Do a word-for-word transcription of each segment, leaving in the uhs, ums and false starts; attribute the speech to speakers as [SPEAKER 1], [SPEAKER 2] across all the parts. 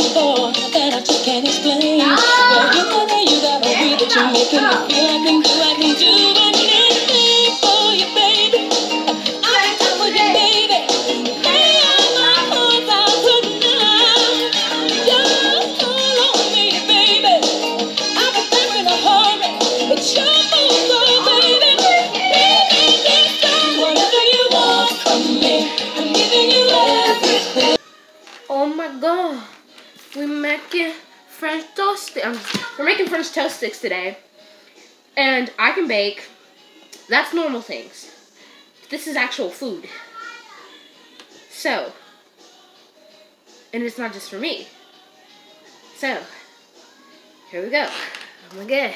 [SPEAKER 1] for that I just can't explain. But you know that you got a way that you're making me feel I can do, I can do anything for you, baby. I'm down for you, baby. Lay all my heart out tonight. Just hold on me, baby. I'm a back in a hurry. It's your move, so baby. Baby, this time, whatever you want from me, I'm giving you everything.
[SPEAKER 2] Oh my god, we're making French toast. Um, we're making French toast sticks today, and I can bake. That's normal things. This is actual food. So, and it's not just for me. So, here we go. Oh my god.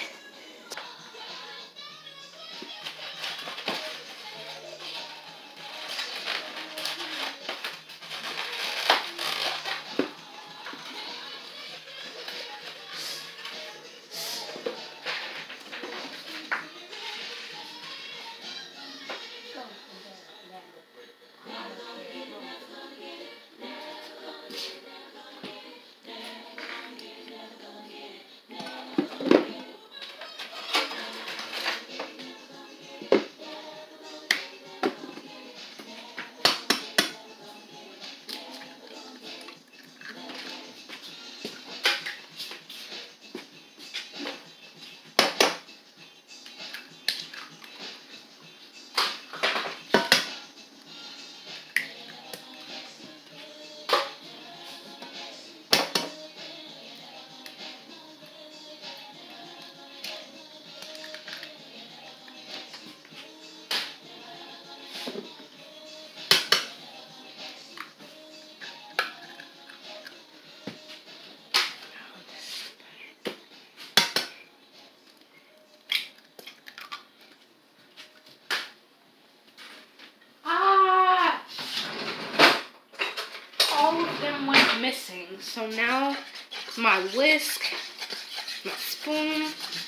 [SPEAKER 2] Missing. So now my whisk, my spoon,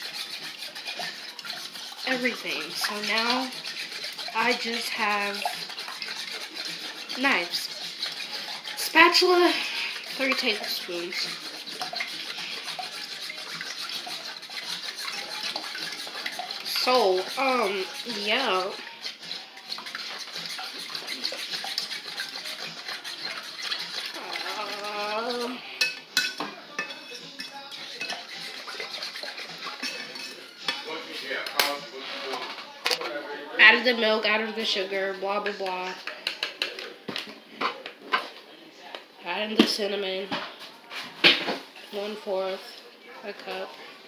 [SPEAKER 2] everything. So now I just have knives, spatula, three tablespoons. So, um, yeah. Added the milk, added the sugar, blah, blah, blah. Added the cinnamon. One fourth a cup.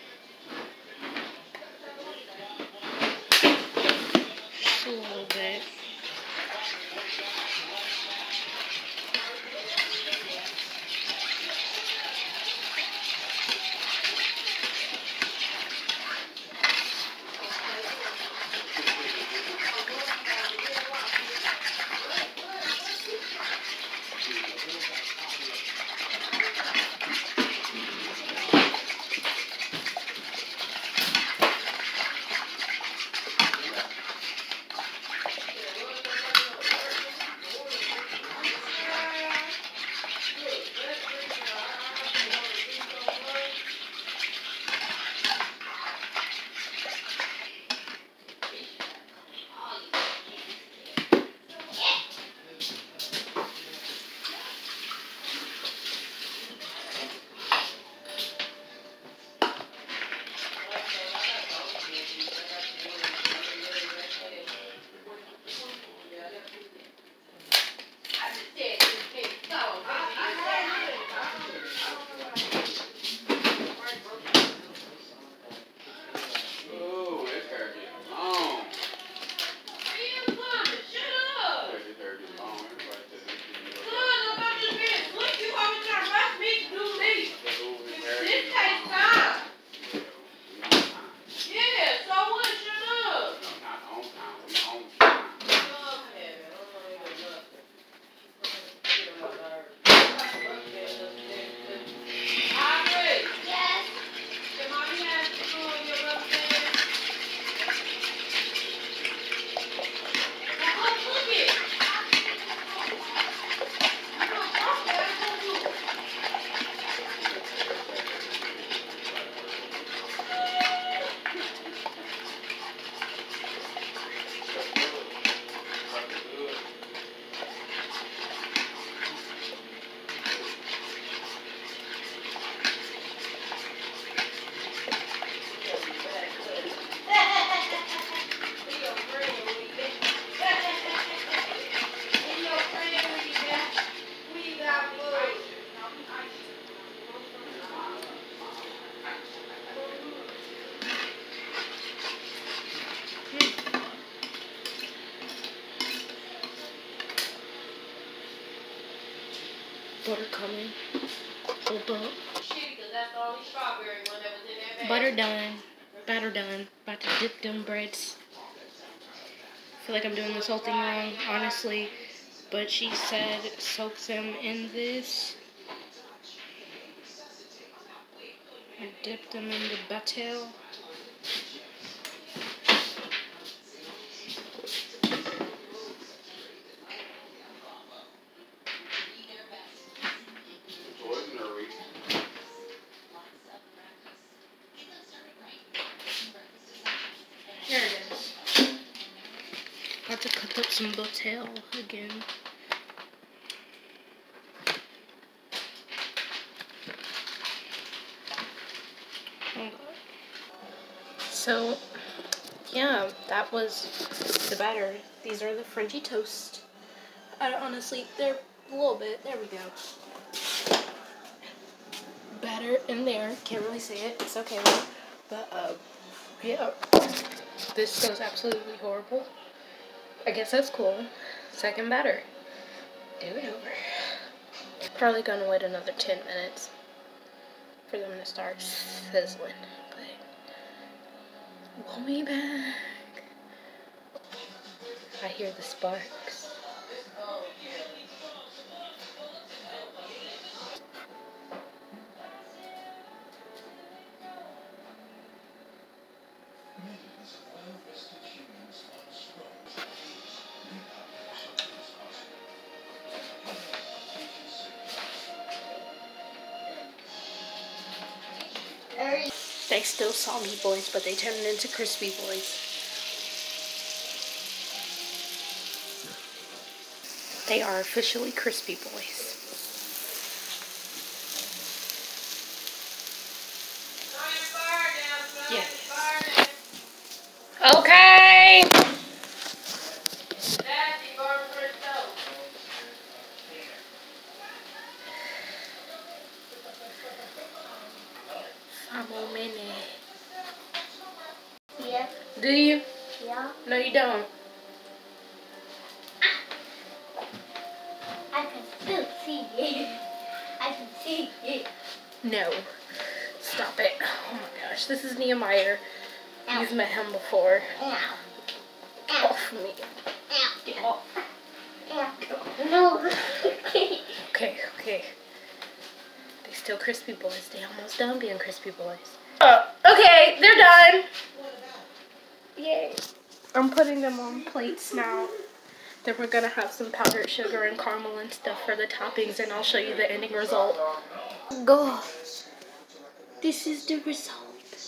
[SPEAKER 2] Just a little bit. Butter coming. Hold up. Butter done. Batter done. About to dip them breads. I feel like I'm doing this whole thing wrong, honestly. But she said soak them in this. And dip them in the batter. There it is. About to cut up some butter again. So, yeah, that was the batter. These are the Frenchy toast. I honestly, they're a little bit. There we go. Batter in there. Can't really see it. It's okay though. But, uh, yeah. This goes absolutely horrible. I guess that's cool. Second batter. Do it over. Probably gonna wait another ten minutes for them to start sizzling. But we'll be back. I hear the sparks. They still soggy boys, but they turned into crispy boys. They are officially crispy boys. Yes. Okay. Five more minutes.
[SPEAKER 3] Yeah.
[SPEAKER 2] Do you?
[SPEAKER 3] Yeah.
[SPEAKER 2] No, you don't.
[SPEAKER 3] I can still see it. I can see it.
[SPEAKER 2] No. Stop it. Oh my gosh. This is Nehemiah.
[SPEAKER 3] Ow.
[SPEAKER 2] You've met him before.
[SPEAKER 3] Ow.
[SPEAKER 2] Get
[SPEAKER 3] Ow.
[SPEAKER 2] off me.
[SPEAKER 3] Ow.
[SPEAKER 2] Get off.
[SPEAKER 3] Ow. No.
[SPEAKER 2] Okay, okay. They still crispy boys. They almost done being crispy boys. Uh, okay, they're done. Yay. I'm putting them on plates now. Then we're gonna have some powdered sugar and caramel and stuff for the toppings, and I'll show you the ending result. Go. This is the result.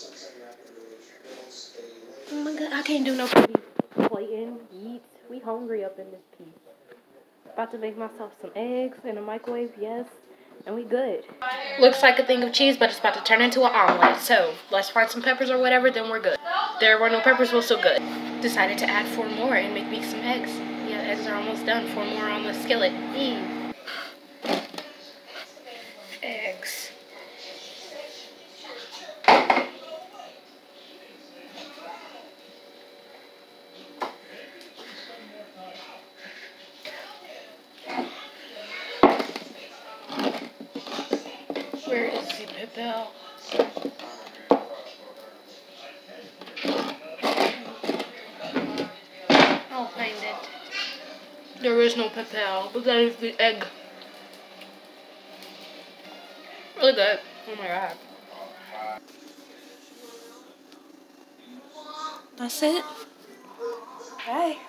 [SPEAKER 2] Oh my god, I can't do no pretty plating. Yeet. We hungry up in this piece. About to make myself some eggs in a microwave, yes. And we good. Looks like a thing of cheese, but it's about to turn into an omelet. So, let's fry some peppers or whatever, then we're good. There were no peppers, we're still good. Decided to add four more and make me some eggs. Yeah, eggs are almost done. Four more on the skillet. Mm. Eggs. Where is the pepper? I'll find it. There is no pepper, but that is the egg. Really good. Oh my god. That's it. Bye.